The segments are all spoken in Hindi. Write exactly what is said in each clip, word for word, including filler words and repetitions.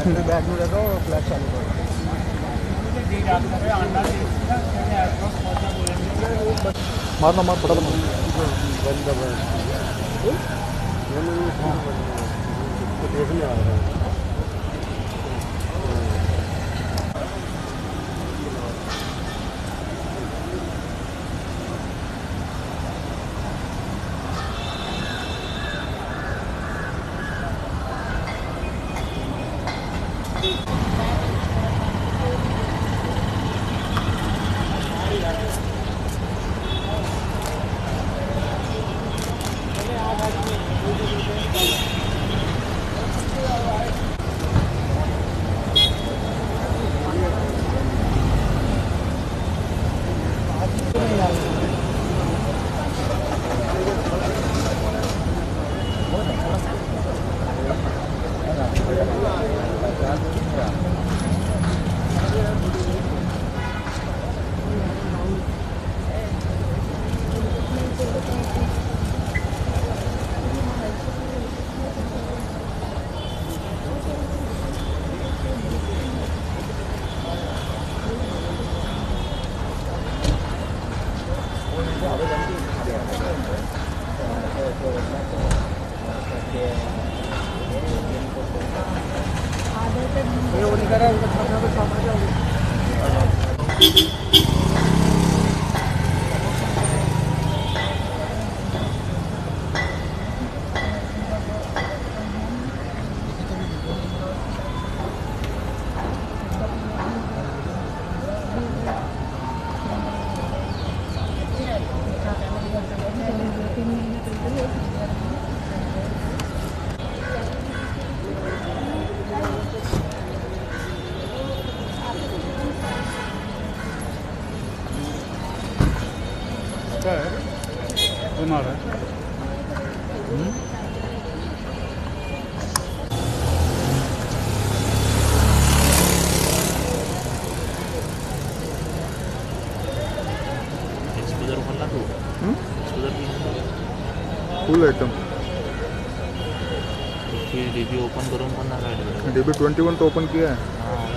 बैग में रखो फ्लैश चालू करो। मारना मार पड़ा था देखने आ रहा है। ये वो नहीं कर रहा है, उसका छापना पे छापना चाहिए। क्या है? बीमार है। एक्सपोजर खोलना तू exposure full item DB open करून पण ना काय डीबी ट्वेंटी वन तो ओपन किया है।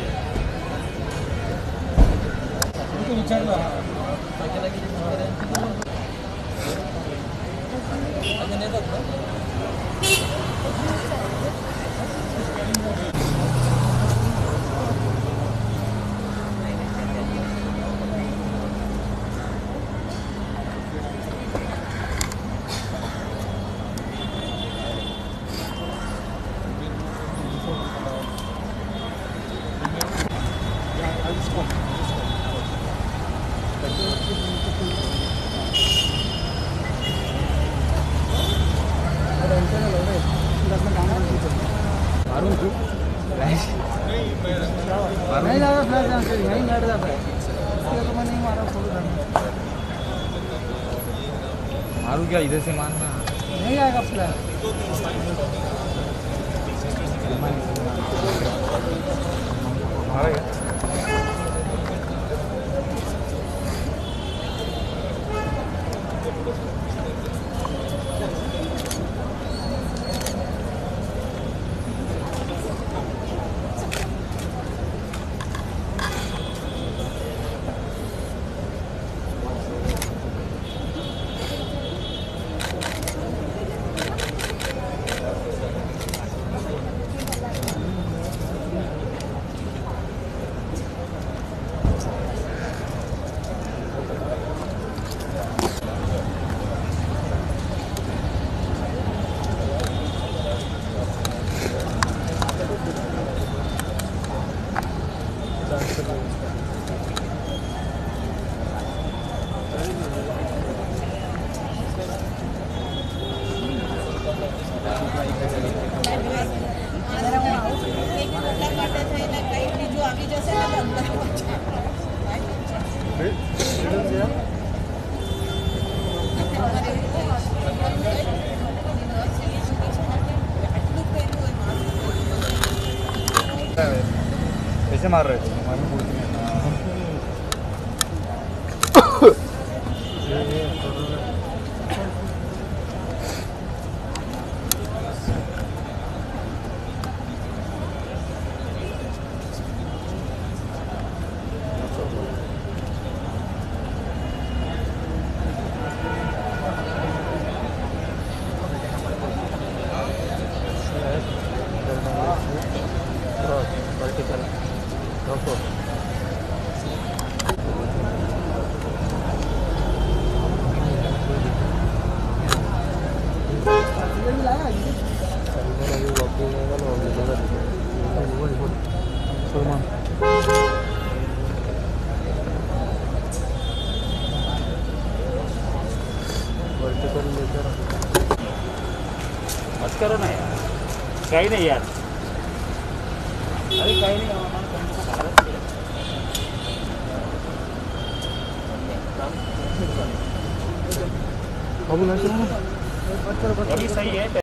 नहीं ज़्यादा फ्लैश आंसर यहीं बैठ जाता है, इसलिए तो मैं नहीं मारा। मारू क्या इधर से मारना नहीं आएगा फ्लैश। कैसे मार रहे थे हमारे बोलते हैं मत करो ना यार, काही नाही यार, अरे काही नाही आम्हाला त्यांचं घालायचं आहे. अभी सही है.